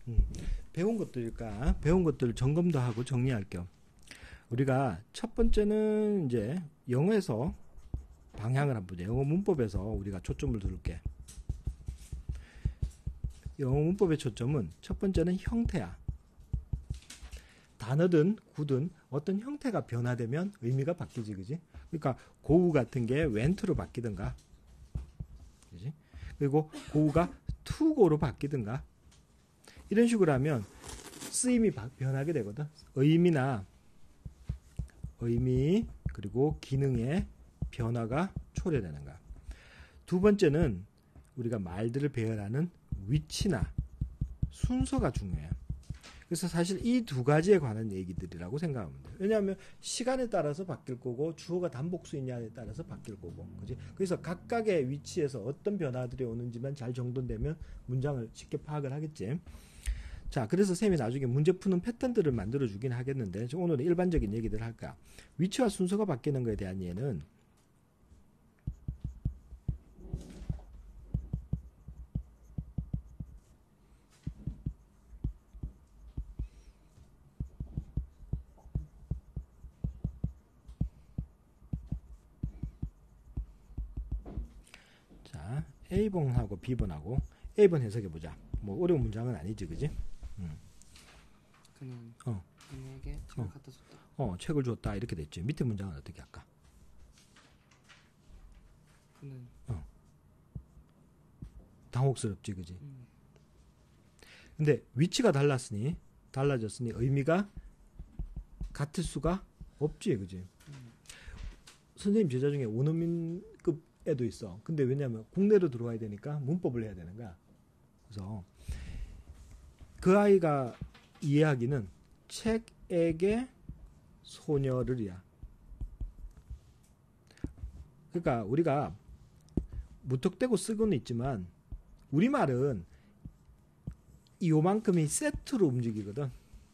배운 것들일까? 배운 것들을 점검도 하고 정리할 겸 우리가 첫 번째는 이제 영어에서 방향을 한번 보자. 영어 문법에서 우리가 초점을 둘게. 영어 문법의 초점은 첫 번째는 형태야. 단어든 구든 어떤 형태가 변화되면 의미가 바뀌지, 그지? 그러니까 고우 같은 게 went로 바뀌든가, 그지? 그리고 고우가 to go로 바뀌든가 이런 식으로 하면 쓰임이 변하게 되거든. 의미 그리고 기능의 변화가 초래되는 거야. 두 번째는 우리가 말들을 배열하는 위치나 순서가 중요해요. 그래서 사실 이 두 가지에 관한 얘기들이라고 생각하면 돼요. 왜냐하면 시간에 따라서 바뀔 거고 주어가 단복수 있냐에 따라서 바뀔 거고, 그지? 그래서 각각의 위치에서 어떤 변화들이 오는지만 잘 정돈되면 문장을 쉽게 파악을 하겠지. 자, 그래서 쌤이 나중에 문제 푸는 패턴들을 만들어 주긴 하겠는데 오늘은 일반적인 얘기들 할까. 위치와 순서가 바뀌는 거에 대한 예는 A번하고 B번하고 A번 해석해보자. 뭐 어려운 문장은 아니지, 그지? 그는 그에게 책을 갖다 줬다. 책을 줬다 이렇게 됐지. 밑에 문장은 어떻게 할까? 그는 당혹스럽지, 그지? 근데 위치가 달라졌으니 의미가 같을 수가 없지, 그지? 선생님 제자 중에 원어민급에도 있어. 근데 왜냐면 국내로 들어와야 되니까 문법을 해야 되는 거야. 그래서 그 아이가 이해하기는 책에게 소녀를이야. 그러니까 우리가 무턱대고 쓰고는 있지만 우리말은 요만큼이 세트로 움직이거든.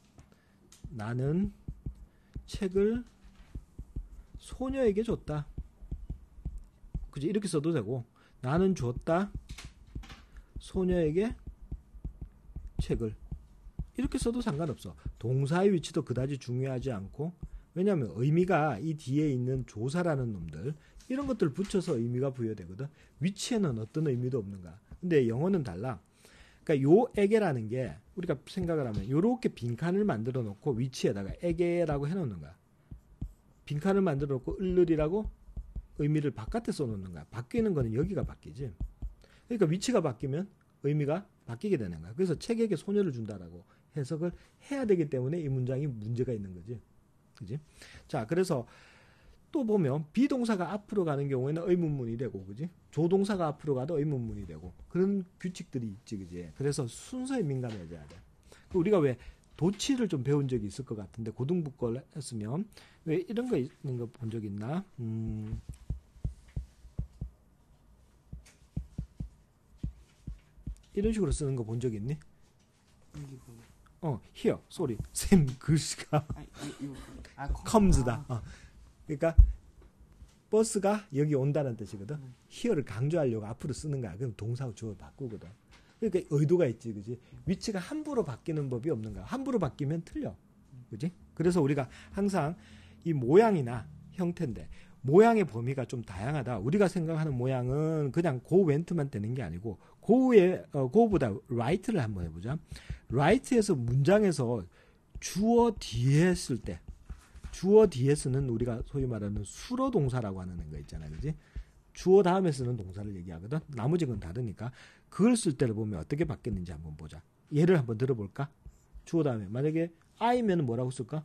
나는 책을 소녀에게 줬다. 그지? 이렇게 써도 되고, 나는 줬다 소녀에게 책을, 이렇게 써도 상관없어. 동사의 위치도 그다지 중요하지 않고, 왜냐하면 의미가 이 뒤에 있는 조사라는 놈들 이런 것들을 붙여서 의미가 부여되거든. 위치에는 어떤 의미도 없는 거야. 근데 영어는 달라. 그러니까 요 에게라는 게 우리가 생각을 하면 요렇게 빈칸을 만들어 놓고 위치에다가 에게라고 해놓는 거야. 빈칸을 만들어 놓고 을르리라고 의미를 바깥에 써놓는 거야. 바뀌는 거는 여기가 바뀌지. 그러니까 위치가 바뀌면 의미가 바뀌게 되는 거야. 그래서 책에게 소녀를 준다라고 해석을 해야 되기 때문에 이 문장이 문제가 있는 거지. 그지? 자, 그래서 또 보면 비동사가 앞으로 가는 경우에는 의문문이 되고, 그지? 조동사가 앞으로 가도 의문문이 되고, 그런 규칙들이 있지, 그지? 그래서 순서에 민감해져야 돼. 우리가 왜 도치를 좀 배운 적이 있을 것 같은데, 고등부 걸 했으면 왜 이런 거 있는 거 본 적 있나? 이런 식으로 쓰는 거 본 적 있니? here, sorry. 쌤 글씨가 comes다. 그러니까 버스가 여기 온다는 뜻이거든. here를 강조하려고 앞으로 쓰는 거야. 그럼 동사하고 주어를 바꾸거든. 그러니까 의도가 있지, 그지? 위치가 함부로 바뀌는 법이 없는 거야. 함부로 바뀌면 틀려, 그지? 그래서 우리가 항상 이 모양이나 형태인데 모양의 범위가 좀 다양하다. 우리가 생각하는 모양은 그냥 go went만 되는 게 아니고 go보다 right를 한번 해보자. right에서 문장에서 주어 뒤에 했을 때, 주어 뒤에 쓰는 우리가 소위 말하는 수로 동사라고 하는 거 있잖아요, 그지? 주어 다음에 쓰는 동사를 얘기하거든. 나머지 건 다르니까 그걸 쓸 때를 보면 어떻게 바뀌었는지 한번 보자. 예를 한번 들어볼까? 주어 다음에 만약에 I면은 뭐라고 쓸까?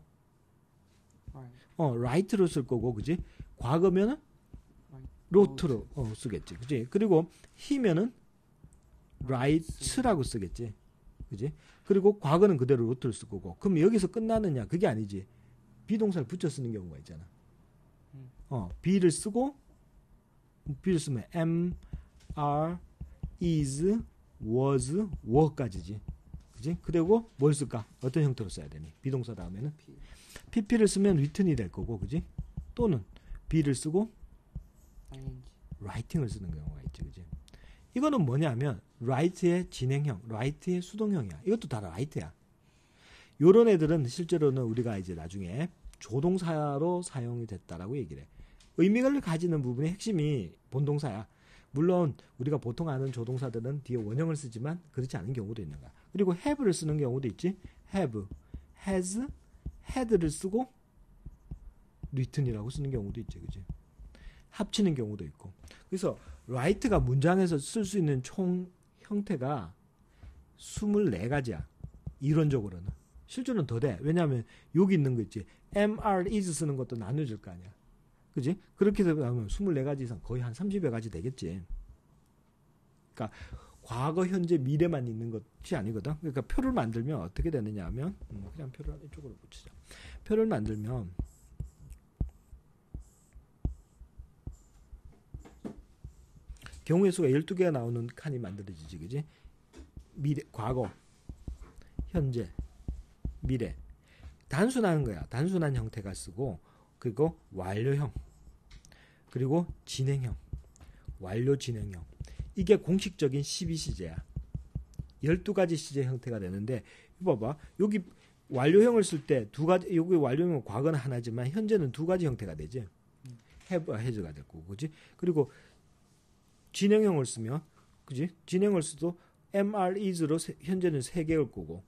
right로 쓸 거고, 그지? 과거면은 wrote로 쓰겠지, 그지? 그리고 he면은 right라고 쓰겠지, 그지? 그리고 과거는 그대로 wrote를 쓸 거고. 그럼 여기서 끝나느냐? 그게 아니지. 비동사를 붙여 쓰는 경우가 있잖아. be를 쓰고, be를 쓰면 am, are, is, was, were까지지, 그지? 그리고 뭘 쓸까? 어떤 형태로 써야 되니? 비동사 다음에는 pp를 쓰면 written이 될 거고, 그지? 또는 be를 쓰고 writing을 쓰는 경우가 있지, 그지? 이거는 뭐냐면 write의 진행형, write의 수동형이야. 이것도 다 write야. 요런 애들은 실제로는 우리가 이제 나중에 조동사로 사용이 됐다라고 얘기를 해. 의미를 가지는 부분의 핵심이 본동사야. 물론 우리가 보통 아는 조동사들은 뒤에 원형을 쓰지만 그렇지 않은 경우도 있는 거야. 그리고 have를 쓰는 경우도 있지. have, has, had를 쓰고 written이라고 쓰는 경우도 있지. 그지? 합치는 경우도 있고. 그래서 write가 문장에서 쓸 수 있는 총 형태가 24가지야. 이론적으로는. 실제로는 더 돼. 왜냐하면 여기 있는 거 있지. MR is 쓰는 것도 나눠줄 거 아니야. 그지? 그렇게 되면 24가지 이상 거의 한 30여 가지 되겠지. 그러니까 과거, 현재, 미래만 있는 것이 아니거든. 그러니까 표를 만들면 어떻게 되느냐 하면 그냥 표를 이쪽으로 붙이자. 표를 만들면 경우의 수가 12개가 나오는 칸이 만들어지지. 그지? 미래, 과거, 현재, 미래. 단순한 거야. 단순한 형태가 쓰고 그리고 완료형 그리고 진행형 완료 진행형 이게 공식적인 12시제야. 12가지 시제 형태가 되는데 이거 봐봐. 여기 완료형을 쓸 때 두 가지 여기 완료형은 과거는 하나지만 현재는 두 가지 형태가 되지. have, has가 될 거고 그지? 그리고 진행형을 쓰면 그지? 진행을 써도 MR is로 현재는 3개일 거고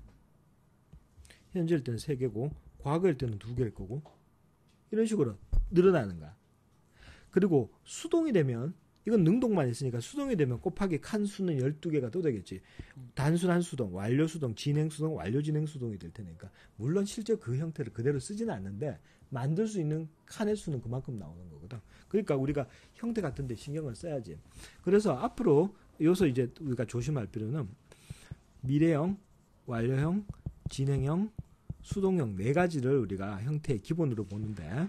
현재일 때는 3개고 과거일 때는 2개일 거고 이런 식으로 늘어나는 거야. 그리고 수동이 되면 이건 능동만 있으니까 수동이 되면 곱하기 칸 수는 12개가 또 되겠지. 단순한 수동, 완료 수동, 진행 수동, 완료 진행 수동이 될 테니까 물론 실제 그 형태를 그대로 쓰지는 않는데 만들 수 있는 칸의 수는 그만큼 나오는 거거든. 그러니까 우리가 형태 같은 데 신경을 써야지. 그래서 앞으로 여기서 이제 우리가 조심할 필요는 미래형, 완료형, 진행형, 수동형 4가지를 우리가 형태의 기본으로 보는데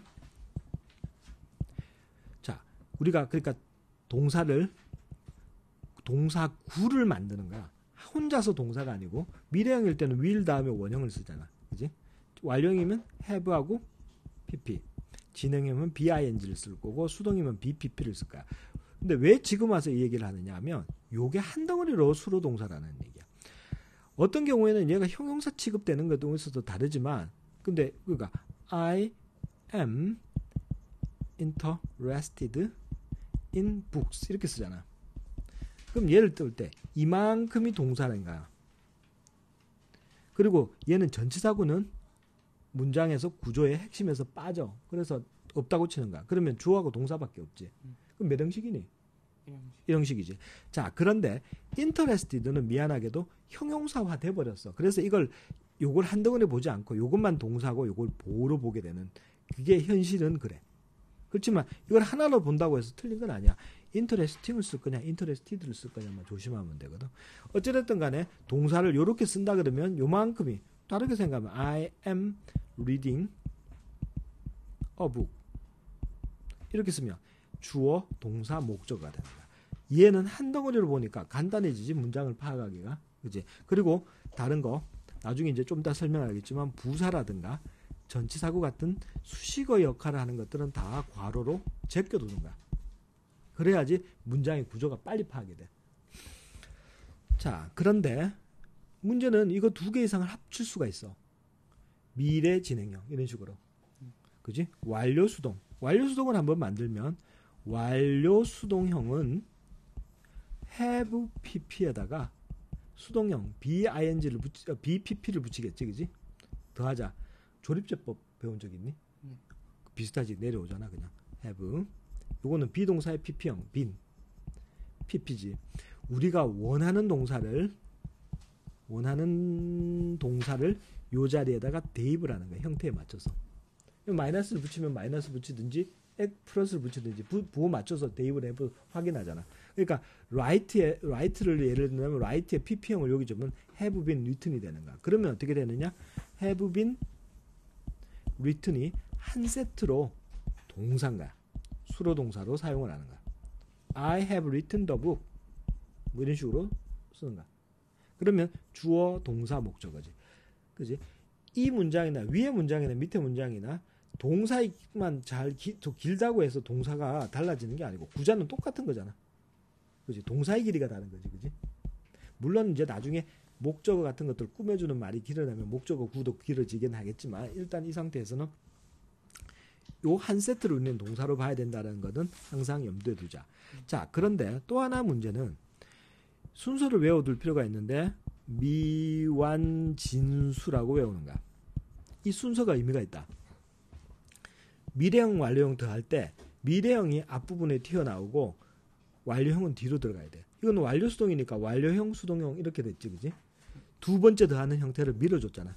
자, 우리가 그러니까 동사구를 만드는 거야. 혼자서 동사가 아니고 미래형일 때는 will 다음에 원형을 쓰잖아. 그지? 완료형이면 have하고 pp. 진행형이면 bing를 쓸 거고 수동이면 bpp를 쓸 거야. 근데 왜 지금 와서 이 얘기를 하느냐 하면 요게 한 덩어리로 수로 동사라는 얘기야. 어떤 경우에는 얘가 형용사 취급되는 것도 있어도 다르지만 근데 그러니까 I am interested in books 이렇게 쓰잖아. 그럼 얘를 뜰 때 이만큼이 동사인가. 그리고 얘는 전치사구는 문장에서 구조의 핵심에서 빠져. 그래서 없다고 치는 거야. 그러면 주어하고 동사밖에 없지. 그럼 몇 형식이니? 1형식이지. 자, 그런데 interested는 미안하게도 형용사화 돼버렸어. 그래서 요걸 한 덩어리 보지 않고 요것만 동사고 요걸 보호로 보게 되는 그게 현실은 그래. 그렇지만 이걸 하나로 본다고 해서 틀린 건 아니야. interesting을 쓸 거냐 interested를 쓸 거냐만 조심하면 되거든. 어찌됐든 간에 동사를 요렇게 쓴다 그러면 요만큼이 다르게 생각하면 I am reading a book 이렇게 쓰면 주어, 동사, 목적어가 되는 거야. 얘는 한 덩어리로 보니까 간단해지지 문장을 파악하기가. 그지? 그리고 다른 거 나중에 이제 좀 이따 설명하겠지만 부사라든가 전치사구 같은 수식어 역할을 하는 것들은 다 괄호로 제껴두는 거야. 그래야지 문장의 구조가 빨리 파악이 돼. 자, 그런데 문제는 이거 2개 이상을 합칠 수가 있어. 미래 진행형 이런 식으로. 그지? 완료 수동. 완료 수동을 한번 만들면 완료 수동형은 have pp에다가 수동형 bing를 bpp를 붙이겠지. 그지? 더하자. 조립제법 배운 적 있니? 비슷하지. 내려오잖아. 그냥 have. 요거는 비동사의 pp형 been pp지. 우리가 원하는 동사를 요 자리에다가 대입을 하는 거야. 형태에 맞춰서. 마이너스를 붙이면 마이너스 붙이든지 플러스를 붙이든지 부호 맞춰서 대입을 해보 확인하잖아. 그러니까 write를 예를 들면 write의 pp형을 여기 주면 have been written이 되는 거야. 그러면 어떻게 되느냐? have been written이 한 세트로 동사인 거야. 수로 동사로 사용을 하는 거야. I have written the book 뭐 이런 식으로 쓰는 거야. 그러면 주어, 동사, 목적어지. 그지? 이 문장이나 위의 문장이나 밑에 문장이나 동사만 더 길다고 해서 동사가 달라지는 게 아니고 구자는 똑같은 거잖아. 그지? 동사의 길이가 다른 거지, 그지? 물론 이제 나중에 목적어 같은 것들 꾸며주는 말이 길어나면 목적어 구도 길어지긴 하겠지만 일단 이 상태에서는 요 한 세트로 있는 동사로 봐야 된다는 것은 항상 염두에 두자. 자, 그런데 또 하나 문제는 순서를 외워둘 필요가 있는데 미완진수라고 외우는가? 이 순서가 의미가 있다. 미래형, 완료형 더할 때 미래형이 앞부분에 튀어나오고 완료형은 뒤로 들어가야 돼. 이건 완료 수동이니까 완료형, 수동형 이렇게 됐지, 그지? 두 번째 더하는 형태를 밀어줬잖아.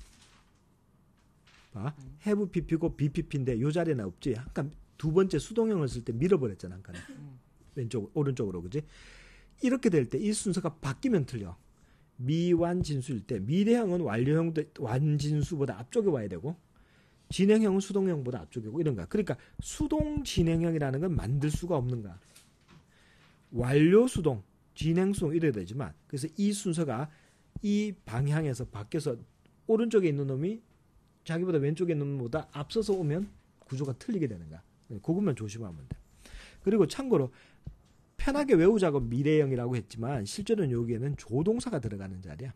봐, have pp고 bpp인데 요 자리는 없지. 한 칸 두 번째 수동형을 쓸 때 밀어버렸잖아, 한 칸. 왼쪽, 오른쪽으로, 그지? 이렇게 될 때 이 순서가 바뀌면 틀려. 미완진수일 때 미래형은 완료형, 완진수보다 앞쪽에 와야 되고 진행형은 수동형보다 앞쪽에 오고 이런 거야. 그러니까 수동 진행형이라는 건 만들 수가 없는 거야. 완료 수동, 진행 수동 이래야 되지만 그래서 이 순서가 이 방향에서 바뀌어서 오른쪽에 있는 놈이 자기보다 왼쪽에 있는 놈보다 앞서서 오면 구조가 틀리게 되는 거야. 그것만 조심하면 돼. 그리고 참고로 편하게 외우자고 미래형이라고 했지만 실제로는 여기에는 조동사가 들어가는 자리야.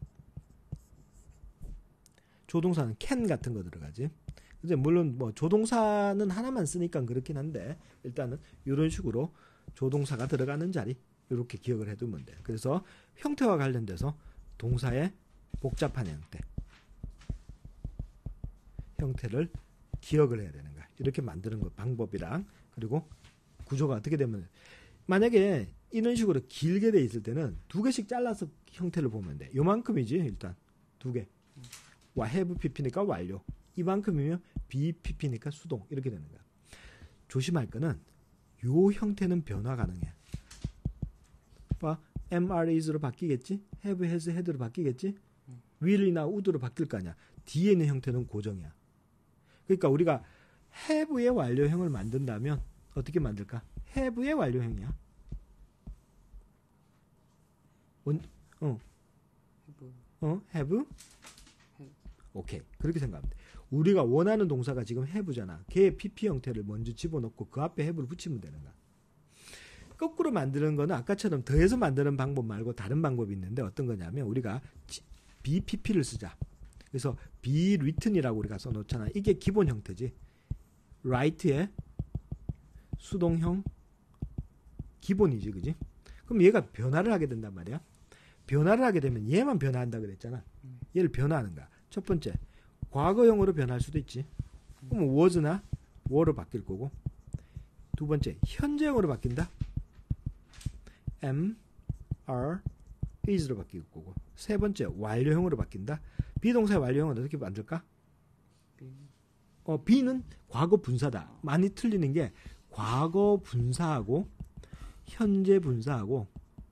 조동사는 can 같은 거 들어가지. 근데 물론 뭐 조동사는 하나만 쓰니까 그렇긴 한데 일단은 이런 식으로 조동사가 들어가는 자리 이렇게 기억을 해두면 돼. 그래서 형태와 관련돼서 동사의 복잡한 형태를 기억을 해야 되는 거야. 이렇게 만드는 거 방법이랑 그리고 구조가 어떻게 되면 만약에 이런 식으로 길게 돼 있을 때는 두 개씩 잘라서 형태를 보면 돼. 요만큼이지 일단 두 개. have pp니까 완료. 이만큼이면 be pp니까 수동 이렇게 되는 거야. 조심할 거는 요 형태는 변화 가능해. 봐, am, are, is로 바뀌겠지? have, has, had로 바뀌겠지? will이나 would로 바뀔 거 아니야. 뒤에 있는 형태는 고정이야. 그러니까 우리가 have의 완료형을 만든다면 어떻게 만들까? have의 완료형이야. have? 오케이. 그렇게 생각하면 돼. 우리가 원하는 동사가 지금 have잖아. 걔의 pp 형태를 먼저 집어넣고 그 앞에 have를 붙이면 되는 거야. 거꾸로 만드는 거는 아까처럼 더해서 만드는 방법 말고 다른 방법이 있는데 어떤 거냐면 우리가 BPP를 쓰자. 그래서 be written이라고 우리가 써놓잖아. 이게 기본 형태지. write의 수동형 기본이지, 그지? 그럼 얘가 변화를 하게 된단 말이야. 변화를 하게 되면 얘만 변화한다 그랬잖아. 얘를 변화하는 거야. 첫 번째, 과거형으로 변할 수도 있지. 그럼 was나 were로 바뀔 거고. 두 번째, 현재형으로 바뀐다. am, are, is로 바뀔 거고. 세 번째, 완료형으로 바뀐다. 비동사의 완료형은 어떻게 만들까? be는 과거 분사다. 많이 틀리는 게 과거 분사하고 현재 분사하고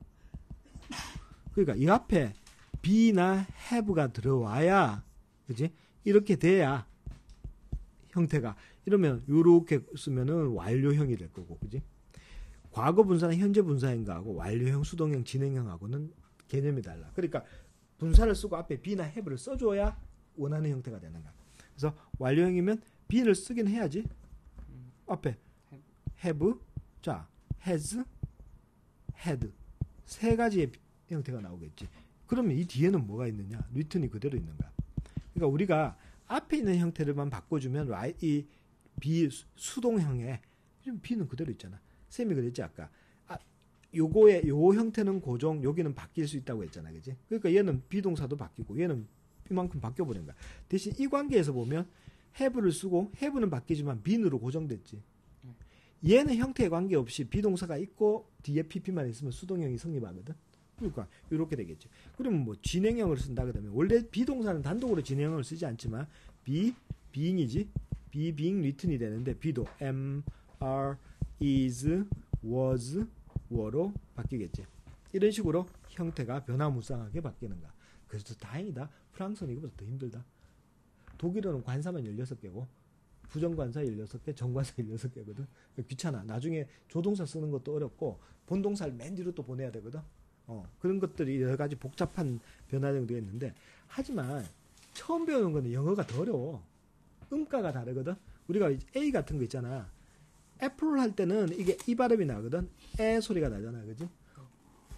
그러니까 이 앞에 be나 have가 들어와야 그지? 이렇게 돼야 형태가 이러면 이렇게 쓰면은 완료형이 될 거고 그지? 과거 분사는 현재 분사인가하고 완료형, 수동형, 진행형하고는 개념이 달라. 그러니까 분사를 쓰고 앞에 be나 have를 써줘야 원하는 형태가 되는 거야. 그래서 완료형이면 be를 쓰긴 해야지. 앞에 have, 자 has, had 세 가지의 형태가 나오겠지. 그러면 이 뒤에는 뭐가 있느냐? written이 그대로 있는 거야. 그러니까 우리가 앞에 있는 형태를만 바꿔주면 이 be 수동형에 be는 그대로 있잖아. 쌤이 그랬지 아까. 요거의 요 형태는 고정, 여기는 바뀔 수 있다고 했잖아, 그지? 그러니까 얘는 비동사도 바뀌고 얘는 이만큼 바뀌어버린 거야. 대신 이 관계에서 보면 have를 쓰고 have는 바뀌지만 be는으로 고정됐지. 얘는 형태에 관계없이 비동사가 있고 뒤에 pp만 있으면 수동형이 성립하거든. 그러니까 이렇게 되겠지. 그러면 뭐 진행형을 쓴다 그러면 원래 비동사는 단독으로 진행형을 쓰지 않지만 being이지. be being written이 되는데 be도 am, are, is, was, were로 바뀌겠지. 이런 식으로 형태가 변화무쌍하게 바뀌는 거야. 그래서 다행이다. 프랑스는 이거보다 더 힘들다. 독일어는 관사만 16개고 부정관사 16개, 정관사 16개거든. 귀찮아. 나중에 조동사 쓰는 것도 어렵고 본동사를 맨 뒤로 또 보내야 되거든. 그런 것들이 여러 가지 복잡한 변화정도가 있는데 하지만 처음 배우는 거는 영어가 더 어려워. 음가가 다르거든. 우리가 A 같은 거 있잖아. 애플 할 때는 이게 이 발음이 나거든. 에 소리가 나잖아. 그지?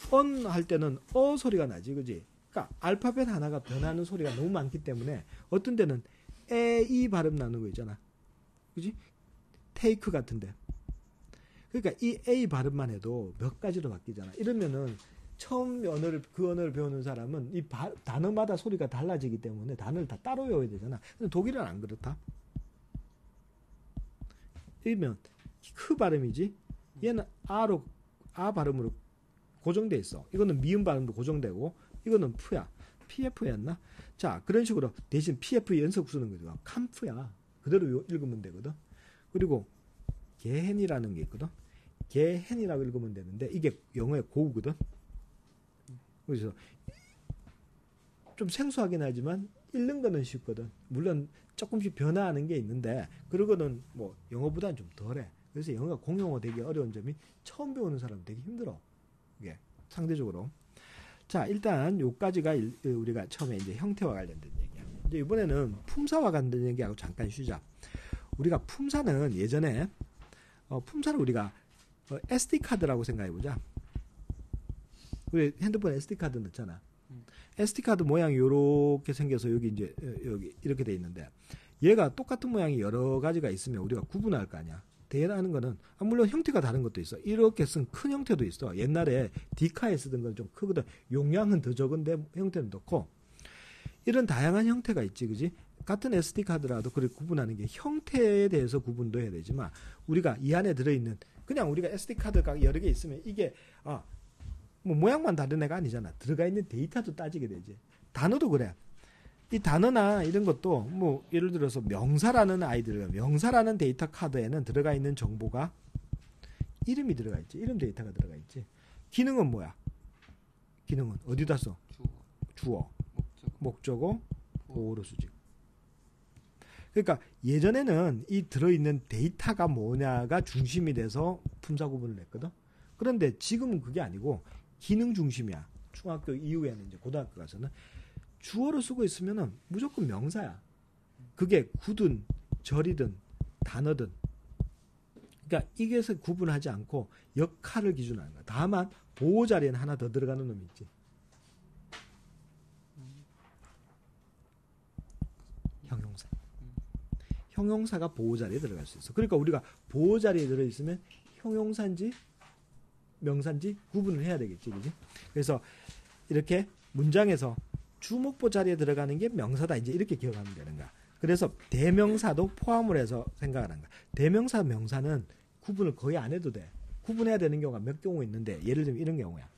언 할 때는 어 소리가 나지, 그지? 그러니까 알파벳 하나가 변하는 소리가 너무 많기 때문에 어떤 데는 에, 이 발음 나는 거 있잖아, 그지? 테이크 같은데. 그러니까 이 A 발음만 해도 몇 가지로 바뀌잖아. 이러면은 처음 그 언어를 배우는 사람은 이 단어마다 소리가 달라지기 때문에 단어를 다 따로 외워야 되잖아. 근데 독일은 안 그렇다. 이러면 크 발음이지. 얘는 아 발음으로 고정돼 있어. 이거는 미음 발음도 고정되고 이거는 푸야. PF였나? 자, 그런 식으로 대신 PF 연속 쓰는 거죠. 캄프야. 그대로 읽으면 되거든. 그리고 게헨이라는 게 있거든. 게헨이라고 읽으면 되는데 이게 영어의 고우거든. 그래서 좀 생소하긴 하지만 읽는 거는 쉽거든. 물론 조금씩 변화하는 게 있는데 그러고는 뭐 영어보다는 좀 덜해. 그래서 영어가 공용어 되기 어려운 점이 처음 배우는 사람은 되게 힘들어. 이게 상대적으로. 자, 일단 요까지가 우리가 처음에 이제 형태와 관련된 얘기야. 이제 이번에는 품사와 관련된 얘기하고 잠깐 쉬자. 우리가 품사는 예전에 품사를 우리가 SD 카드라고 생각해 보자. 우리 핸드폰 SD 카드 넣잖아. SD 카드 모양이 이렇게 생겨서 여기 이제 여기 이렇게 돼 있는데 얘가 똑같은 모양이 여러 가지가 있으면 우리가 구분할 거 아니야. 대라는 거는 물론 형태가 다른 것도 있어. 이렇게 쓴 큰 형태도 있어. 옛날에 디카에 쓰던 건 좀 크거든. 용량은 더 적은데 형태는 더 커. 이런 다양한 형태가 있지, 그지? 같은 SD 카드라도 그렇게 구분하는 게 형태에 대해서 구분도 해야 되지만 우리가 이 안에 들어있는 그냥 우리가 SD 카드가 여러 개 있으면 이게 뭐 모양만 다른 애가 아니잖아. 들어가 있는 데이터도 따지게 되지. 단어도 그래. 이 단어나 이런 것도 뭐 예를 들어서 명사라는 명사라는 데이터 카드에는 들어가 있는 정보가 이름이 들어가 있지. 이름 데이터가 들어가 있지. 기능은 뭐야? 기능은 어디다 써? 주어, 목적어, 보호로 수직. 그러니까 예전에는 이 들어있는 데이터가 뭐냐가 중심이 돼서 품사 구분을 했거든. 그런데 지금은 그게 아니고 기능 중심이야. 중학교 이후에는 이제 고등학교 가서는 주어로 쓰고 있으면은 무조건 명사야. 그게 구든 절이든 단어든. 그러니까 이게서 구분하지 않고 역할을 기준으로 하는 거야. 다만 보호 자리에는 하나 더 들어가는 놈이 있지. 형용사. 형용사가 보호 자리에 들어갈 수 있어. 그러니까 우리가 보호 자리에 들어 있으면 형용사인지 명사인지 구분을 해야 되겠지, 그지? 그래서 이렇게 문장에서 주목보 자리에 들어가는 게 명사다. 이제 이렇게 기억하면 되는 거야. 그래서 대명사도 포함을 해서 생각을 하는 거야. 대명사, 명사는 구분을 거의 안 해도 돼. 구분해야 되는 경우가 몇 경우 있는데 예를 들면 이런 경우야.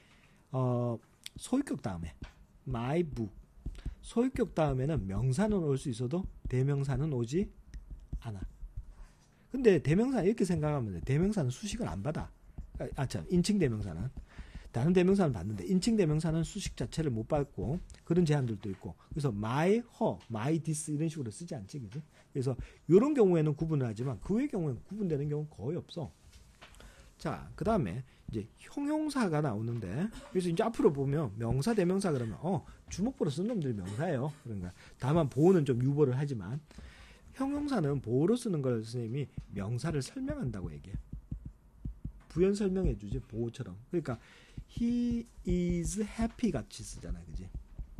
소유격 다음에 my book. 소유격 다음에는 명사는 올 수 있어도 대명사는 오지 않아. 근데 대명사는 이렇게 생각하면 돼. 대명사는 수식을 안 받아. 참, 인칭 대명사는. 다른 대명사는 받는데 인칭 대명사는 수식 자체를 못 받고 그런 제한들도 있고 그래서 my, her, my, this 이런 식으로 쓰지 않지, 그지? 그래서 이런 경우에는 구분을 하지만 그 외의 경우에는 구분되는 경우는 거의 없어. 자, 그 다음에 이제 형용사가 나오는데 그래서 이제 앞으로 보면 명사, 대명사 그러면 주목보로 쓴 놈들이 명사예요. 그러니까 다만 보호는 좀 유보를 하지만 형용사는 보호로 쓰는 걸 선생님이 명사를 설명한다고 얘기해. 부연 설명해 주지, 보호처럼. 그러니까 he is happy 같이 쓰잖아, 그지?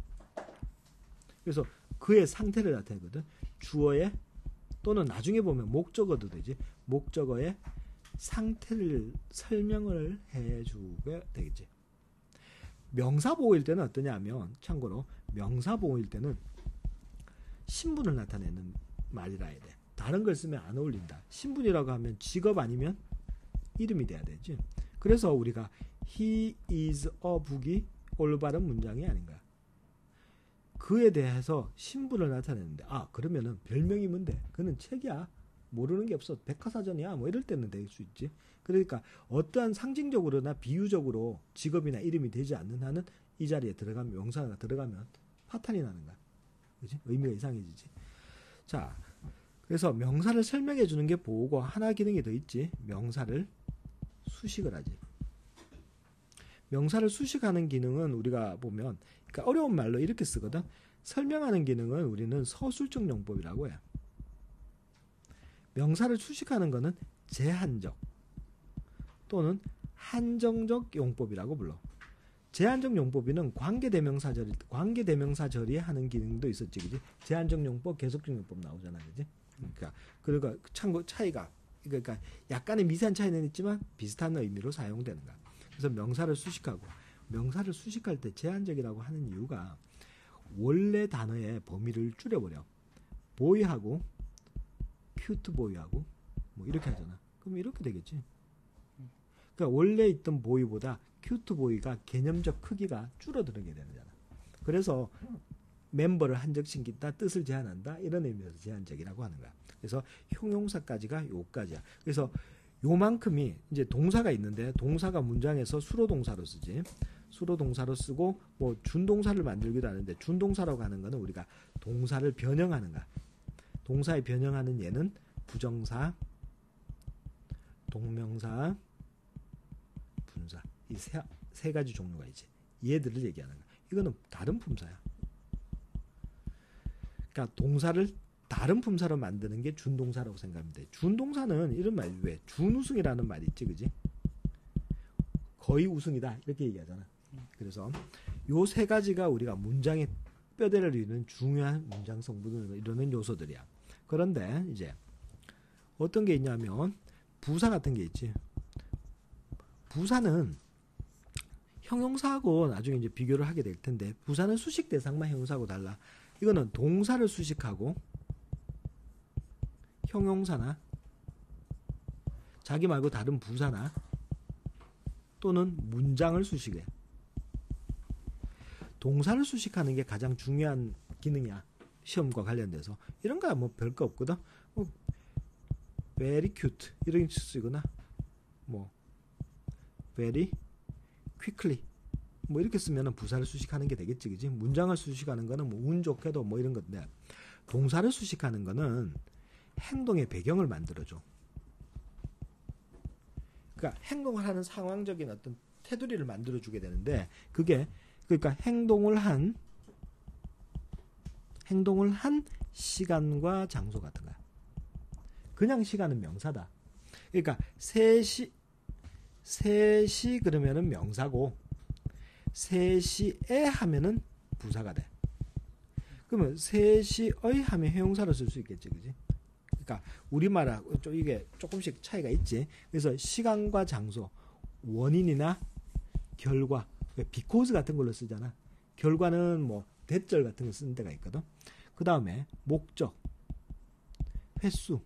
그래서 그의 상태를 나타내거든. 주어의 또는 나중에 보면 목적어도 되지. 목적어의 상태를 설명을 해주게 되겠지. 명사 보호일 때는 어떠냐면 참고로 명사 보호일 때는 신분을 나타내는 말이라 해야 돼. 다른 걸 쓰면 안 어울린다. 신분이라고 하면 직업 아니면 이름이 돼야 되지. 그래서 우리가 he is a book이 올바른 문장이 아닌가. 그에 대해서 신분을 나타내는데 그러면은 별명이면 돼. 그는 책이야. 모르는 게 없어. 백과사전이야. 뭐 이럴 때는 될 수 있지. 그러니까 어떠한 상징적으로나 비유적으로 직업이나 이름이 되지 않는 한은 이 자리에 들어가면 명사가 들어가면 파탄이 나는 거야. 그렇지? 의미가 이상해지지. 자, 그래서 명사를 설명해 주는 게 보호고 하나 기능이 더 있지. 명사를 수식을 하지. 명사를 수식하는 기능은 우리가 보면 그러니까 어려운 말로 이렇게 쓰거든. 설명하는 기능은 우리는 서술적 용법이라고 해. 명사를 수식하는 거는 제한적 또는 한정적 용법이라고 불러. 제한적 용법에는 관계대명사 절이하는 기능도 있었지, 그지? 제한적 용법, 계속적 용법 나오잖아, 그지? 그러니까 참고 차이가, 그러니까 약간의 미세한 차이는 있지만 비슷한 의미로 사용되는 거야. 그래서 명사를 수식할 때 제한적이라고 하는 이유가 원래 단어의 범위를 줄여버려. 보이하고 큐트 보이하고 뭐 이렇게 하잖아. 그럼 이렇게 되겠지. 그러니까 원래 있던 보이보다 큐트 보이가 개념적 크기가 줄어들게 되잖아. 그래서 멤버를 한적시킨다, 뜻을 제한한다, 이런 의미에서 제한적이라고 하는 거야. 그래서 형용사까지가 요까지야. 그래서 요만큼이 이제 동사가 있는데, 동사가 문장에서 수로동사로 쓰지. 수로동사로 쓰고 뭐 준동사를 만들기도 하는데, 준동사라고 하는 거는 우리가 동사를 변형하는 거야. 동사에 변형하는 예는 부정사, 동명사, 분사, 이 세 가지 종류가 있지. 얘들을 얘기하는 거야. 이거는 다른 품사야. 그러니까 동사를 다른 품사로 만드는 게 준동사라고 생각하면 돼. 준동사는 이런 말이 왜? 준우승이라는 말이 있지, 그지? 거의 우승이다 이렇게 얘기하잖아. 그래서 요 세 가지가 우리가 문장의 뼈대를 이루는 중요한 문장 성분을 이루는 요소들이야. 그런데 이제 어떤 게 있냐면 부사 같은 게 있지. 부사는 형용사하고 나중에 이제 비교를 하게 될 텐데, 부사는 수식 대상만 형용사하고 달라. 이거는 동사를 수식하고 형용사나 자기 말고 다른 부사나 또는 문장을 수식해. 동사를 수식하는 게 가장 중요한 기능이야. 시험과 관련돼서. 이런 거야 뭐 별거 없거든. 뭐 very cute 이런 식 쓰거나 뭐 very quickly 뭐 이렇게 쓰면은 부사를 수식하는 게 되겠지, 그지? 문장을 수식하는 거는 뭐 운 좋게도 뭐 이런 건데, 동사를 수식하는 거는 행동의 배경을 만들어줘. 그러니까 행동을 하는 상황적인 어떤 테두리를 만들어주게 되는데, 그게 그러니까 행동을 한 시간과 장소 같은 거야. 그냥 시간은 명사다. 그러니까 3시 그러면은 명사고 3시에 하면은 부사가 돼. 그러면 3시의 하면 형용사로 쓸 수 있겠지, 그지? 그러니까 우리말하고 이게 조금씩 차이가 있지. 그래서 시간과 장소, 원인이나 결과, because 같은 걸로 쓰잖아. 결과는 뭐 대절 같은 거 쓰는 데가 있거든. 그 다음에 목적, 횟수,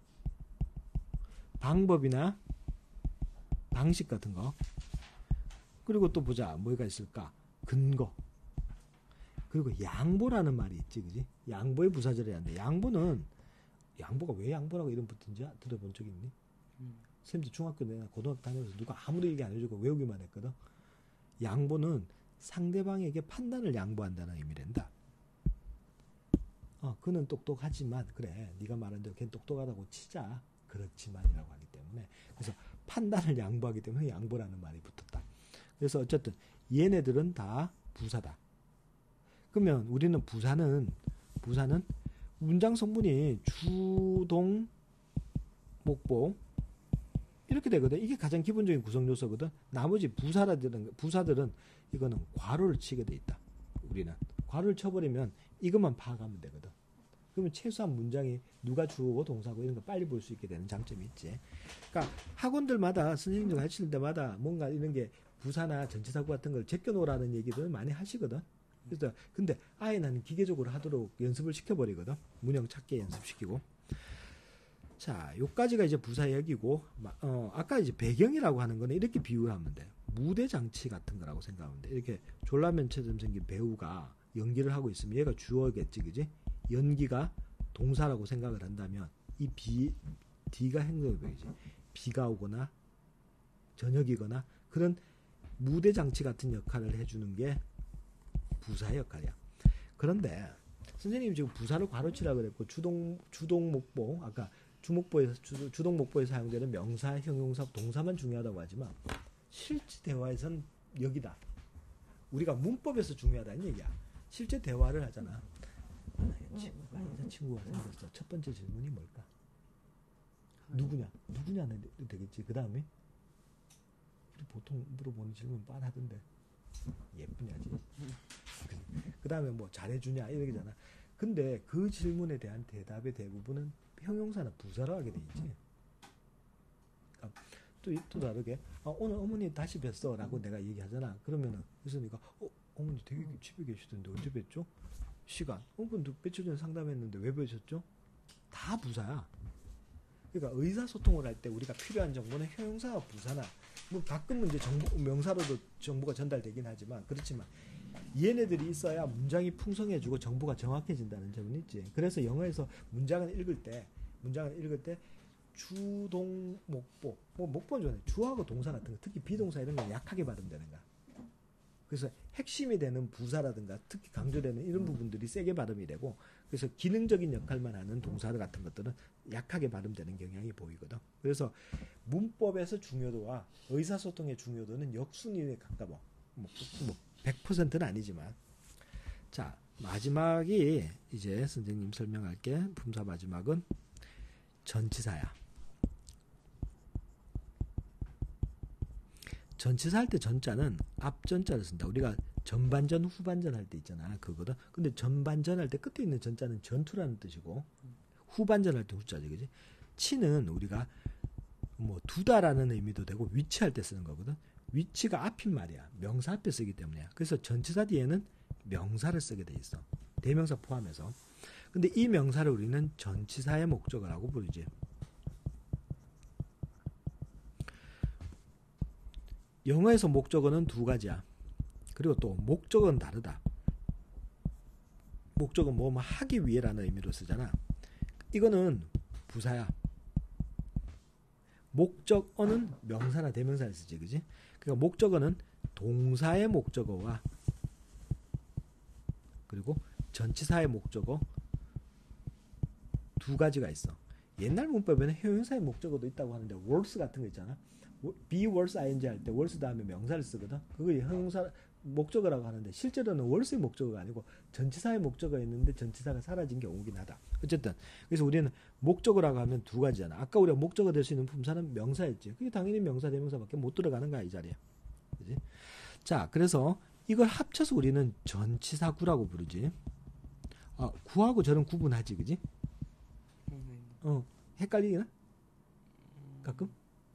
방법이나 방식 같은 거. 그리고 또 보자. 뭐가 있을까? 근거. 그리고 양보라는 말이 있지, 그지? 양보의 부사절이 안 돼. 양보가 왜 양보라고 이름 붙은지 들어본 적 있니? 쌤도 중학교 내나 고등학교 다니면서 누가 아무도 얘기 안 해주고 외우기만 했거든. 양보는 상대방에게 판단을 양보한다는 의미란다. 그는 똑똑하지만, 그래, 네가 말한 대로 걔는 똑똑하다고 치자. 그렇지만이라고 하기 때문에, 그래서 판단을 양보하기 때문에 양보라는 말이 붙었다. 그래서 어쨌든 얘네들은 다 부사다. 그러면 우리는 부사는 문장 성분이 주동 목보 이렇게 되거든. 이게 가장 기본적인 구성 요소거든. 나머지 부사들은 이거는 괄호를 치게 돼 있다. 우리는 괄호를 쳐버리면 이것만 파악하면 되거든. 그러면 최소한 문장이 누가 주어고 동사고 이런 거 빨리 볼 수 있게 되는 장점이 있지. 그러니까 학원들마다 선생님들 가르칠 때마다 뭔가 이런 게 부사나 전치사구 같은 걸 제껴놓으라는 얘기들 많이 하시거든. 그래서 근데 아예 나는 기계적으로 하도록 연습을 시켜버리거든. 문형 찾게 연습시키고. 자, 요까지가 이제 부사 얘기고, 아까 이제 배경이라고 하는 거는 이렇게 비유를 하면 돼. 무대 장치 같은 거라고 생각하면 돼. 이렇게 졸라맨처럼 생긴 배우가 연기를 하고 있으면 얘가 주어겠지, 그지? 연기가 동사라고 생각을 한다면 이 D가 행동의 배경이지. 비가 오거나 저녁이거나 그런 무대 장치 같은 역할을 해주는 게 부사의 역할이야. 그런데 선생님이 지금 부사를 괄호치라 그랬고 주동 목보 아까 주동 목보에 사용되는 명사, 형용사, 동사만 중요하다고 하지만 실제 대화에선 여기다. 우리가 문법에서 중요하다는 얘기야. 실제 대화를 하잖아. 여자친구가 생겼어. 첫 번째 질문이 뭘까? 누구냐는 되겠지. 그 다음에 보통 물어보는 질문 빤하던데 예쁘냐지. 그 다음에 뭐 잘해주냐 이러잖아. 근데 그 질문에 대한 대답의 대부분은 형용사나 부사로 하게 돼 있지. 또 다르게 오늘 어머니 다시 뵀어 라고 내가 얘기하잖아. 그러면은 그래서 내가 어머니 되게 집에 계시던데 언제 뵀죠? 시간 그럼 며칠 전에 상담했는데 왜 뵈셨죠? 다 부사야. 그러니까 의사소통을 할 때 우리가 필요한 정보는 형용사와 부사나 뭐 가끔은 이제 명사로도 정보가 전달되긴 하지만 그렇지만 얘네들이 있어야 문장이 풍성해지고 정보가 정확해진다는 점은 있지. 그래서 영어에서 문장을 읽을 때 주동 목보 뭐 목보는 좋네. 주하고 동사 같은 거 특히 비동사 이런 거 약하게 발음되는 거야. 그래서 핵심이 되는 부사라든가 특히 강조되는 이런 부분들이 세게 발음이 되고 그래서 기능적인 역할만 하는 동사 같은 것들은 약하게 발음되는 경향이 보이거든. 그래서 문법에서 중요도와 의사소통의 중요도는 역순위에 가까워. 뭐 100%는 아니지만. 자, 마지막이 이제 선생님 설명할게. 품사 마지막은 전치사야. 전치사 할 때 전자는 앞전자를 쓴다. 우리가 전반전, 후반전 할 때 있잖아. 그거거든. 근데 전반전 할 때 끝에 있는 전자는 전투라는 뜻이고, 후반전 할 때 후자지, 그지? 치는 우리가 뭐 두다라는 의미도 되고, 위치할 때 쓰는 거거든. 위치가 앞인 말이야. 명사 앞에 쓰기 때문이야. 그래서 전치사 뒤에는 명사를 쓰게 돼 있어. 대명사 포함해서. 근데 이 명사를 우리는 전치사의 목적어라고 부르지. 영어에서 목적어는 두 가지야. 그리고 또 목적어는 다르다. 목적은 뭐 하기 위해라는 의미로 쓰잖아. 이거는 부사야. 목적어는 명사나 대명사를 쓰지, 그지? 그러니까 목적어는 동사의 목적어와 그리고 전치사의 목적어 두 가지가 있어. 옛날 문법에는 형용사의 목적어도 있다고 하는데 words 같은 거 있잖아. be words ing 할 때 words 다음에 명사를 쓰거든. 그거 형용사 목적어라고 하는데 실제로는 words의 목적어가 아니고 전치사의 목적어가 있는데 전치사가 사라진 경우긴 하다. 어쨌든 그래서 우리는 목적어라고 하면 두 가지잖아. 아까 우리가 목적어 될 수 있는 품사는 명사였지. 그게 당연히 명사 대명사밖에 못 들어가는 거야 이 자리에. 그지? 자, 그래서 이걸 합쳐서 우리는 전치사구라고 부르지. 구하고 저는 구분하지, 그지? 헷갈리나? 가끔?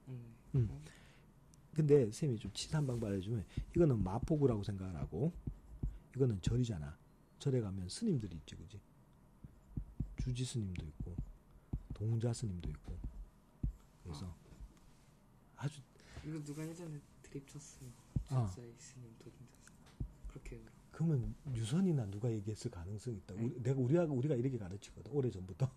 근데 쌤이 좀 치사한 방법을 해주면 이거는 마포구라고 생각을 하고 이거는 절이잖아. 절에 가면 스님들이 있지, 그지? 주지 스님도 있고 동자 스님도 있고 그래서 아주 이거 누가 예전에 드립 쳤어요. 전사의 스님 도중자 그렇게. 그러면 유선이나 누가 얘기했을 가능성이 있다. 우리가 이렇게 가르치거든. 오래 전부터.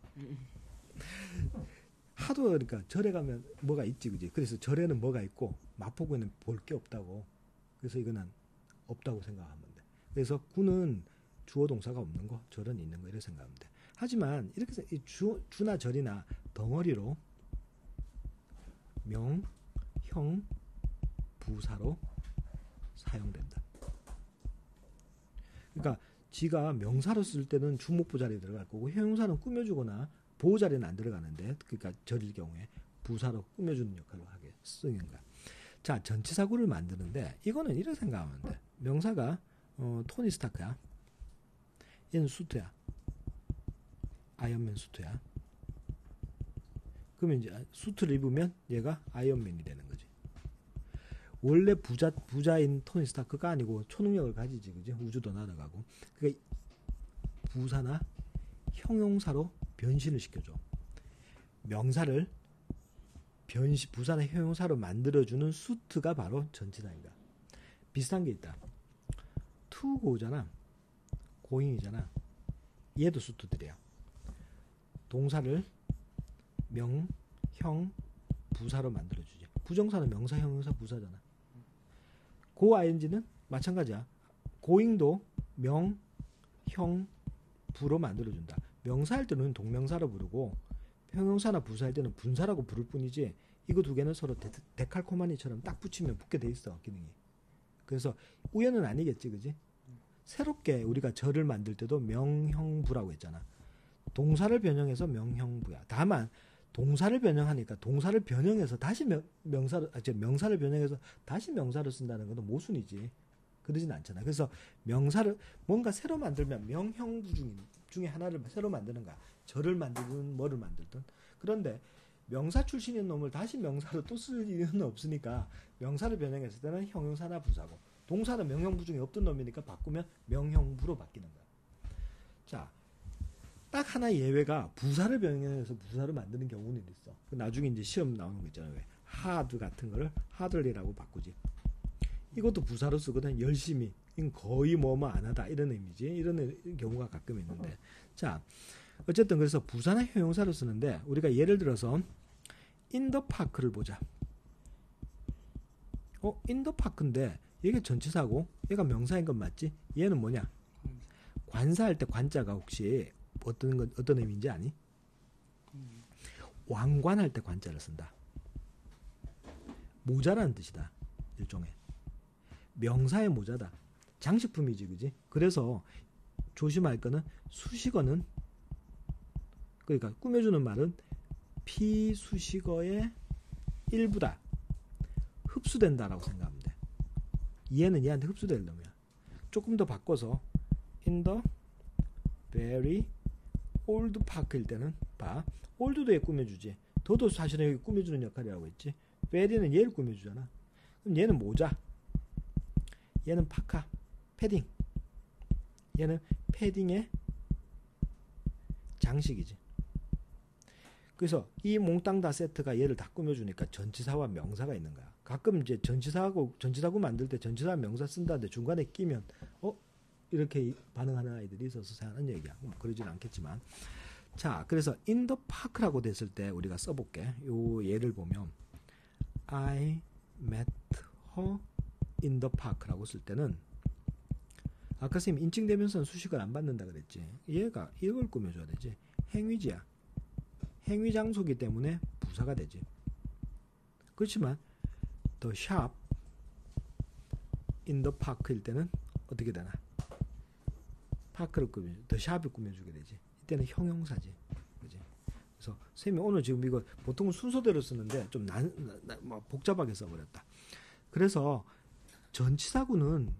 하도 그러니까 절에 가면 뭐가 있지, 그지? 그래서 절에는 뭐가 있고 마포구에는 볼 게 없다고. 그래서 이거는 없다고 생각하면 돼. 그래서 구는 주어 동사가 없는 거, 절은 있는 거 이렇게 생각하면 돼. 하지만 이렇게 해서 이 주나 절이나 덩어리로 명, 형, 부사로 사용된다. 그러니까 지가 명사로 쓸 때는 주목부 자리에 들어갈 거고 형용사는 꾸며주거나 보호 자리는 안 들어가는데 그러니까 절일 경우에 부사로 꾸며주는 역할을 하게 쓰는 거야. 자, 전치사구를 만드는데 이거는 이렇게 생각하면 돼. 명사가 토니 스타크야. 얘는 수트야. 아이언맨 수트야. 그러면 이제 수트를 입으면 얘가 아이언맨이 되는 거지. 원래 부자인 토니 스타크가 아니고 초능력을 가지지, 그지? 우주도 날아가고. 그러니까 부사나 형용사로 변신을 시켜줘. 명사를 부사나 형용사로 만들어주는 수트가 바로 전치사인가. 비슷한 게 있다. to go잖아. going이잖아. 얘도 수트들이야. 동사를 명, 형, 부사로 만들어주지. 부정사는 명사, 형용사, 부사잖아. go ing는 마찬가지야. going도 명, 형, 부로 만들어준다. 명사할 때는 동명사로 부르고 형용사나 부사할 때는 분사라고 부를 뿐이지 이거 두 개는 서로 데칼코마니처럼 딱 붙이면 붙게 돼 있어, 기능이. 그래서 우연은 아니겠지, 그지? 새롭게 우리가 절을 만들 때도 명형부라고 했잖아. 동사를 변형해서 명형부야. 다만 동사를 변형하니까 동사를 변형해서 다시 명사를 변형해서 다시 명사를 쓴다는 것은 모순이지. 그러진 않잖아. 그래서 명사를 뭔가 새로 만들면 명형부 중에 하나를 새로 만드는 거야. 절을 만들든 뭐를 만들든. 그런데 명사 출신인 놈을 다시 명사로 또 쓸 이유는 없으니까 명사를 변형했을 때는 형용사나 부사고, 동사는 명형부 중에 없던 놈이니까 바꾸면 명형부로 바뀌는 거야. 자, 딱 하나 예외가 부사를 변형해서 부사를 만드는 경우는 있어. 나중에 이제 시험 나오는 거 있잖아요. 왜? 하드 같은 거를 하들리라고 바꾸지. 이것도 부사로 쓰거든. 열심히. 이건 거의 뭐뭐 안 하다. 이런 의미지. 이런 경우가 가끔 있는데. 자, 어쨌든 그래서 부사나 형용사로 쓰는데, 우리가 예를 들어서 in the park를 보자. in the park인데 얘가 전치사고 얘가 명사인 건 맞지? 얘는 뭐냐? 관사할 때 관자가 혹시 어떤 의미인지 아니? 왕관할 때 관자를 쓴다. 모자라는 뜻이다. 일종의 명사의 모자다. 장식품이지, 그지? 그래서 조심할 거는 수식어는, 그러니까 꾸며주는 말은 피수식어의 일부다. 흡수된다라고 생각하면 돼. 얘는 얘한테 흡수될 놈이야. 조금 더 바꿔서 in the very old park일 때는 봐. old도 얘 꾸며주지. 더도 사실은 여기 꾸며주는 역할이라고 했지. very는 얘를 꾸며주잖아. 그럼 얘는 모자, 얘는 파카, 패딩, 얘는 패딩의 장식이지. 그래서 이 몽땅 다 세트가 얘를 다 꾸며주니까 전치사와 명사가 있는 거야. 가끔 이제 전치사구 만들 때 전치사 명사 쓴다는데 중간에 끼면 이렇게 반응하는 아이들이 있어서 하는 얘기야. 그러진 않겠지만. 자, 그래서 in the park라고 됐을 때 우리가 써볼게. 요 예를 보면 I met her in the park라고 쓸 때는, 아까 선생님 인칭대명사는 수식을 안 받는다 그랬지. 얘가 이걸 꾸며줘야 되지. 행위지야. 행위 장소기 때문에 부사가 되지. 그렇지만 the shop in the park일 때는 어떻게 되나? 파크를 꾸며줘. the shop을 꾸며주게 되지. 이때는 형용사지. 그지? 그래서 선생님이 오늘 지금 이거 보통 순서대로 쓰는데 좀 복잡하게 써버렸다. 그래서 전치사구도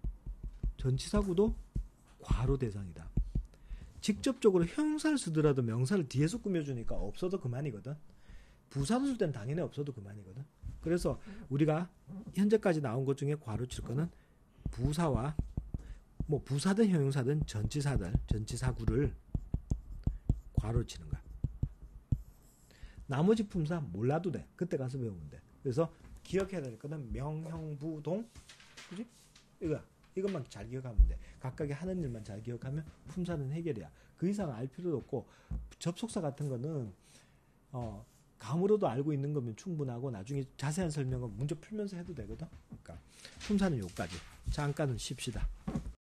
과로 대상이다. 직접적으로 형용사를 쓰더라도 명사를 뒤에서 꾸며주니까 없어도 그만이거든. 부사로 쓸 때는 당연히 없어도 그만이거든. 그래서 우리가 현재까지 나온 것 중에 과로 칠 거는 부사와 뭐 부사든 형용사든 전치사구를 과로 치는 거야. 나머지 품사 몰라도 돼. 그때 가서 배우면 돼. 그래서 기억해야 될 거는 명형부동, 그지? 이것만 잘 기억하면 돼. 각각의 하는 일만 잘 기억하면 품사는 해결이야. 그 이상 알 필요도 없고, 접속사 같은 거는 감으로도 알고 있는 거면 충분하고, 나중에 자세한 설명은 문제 풀면서 해도 되거든. 그러니까 품사는 요까지. 잠깐은 쉽시다.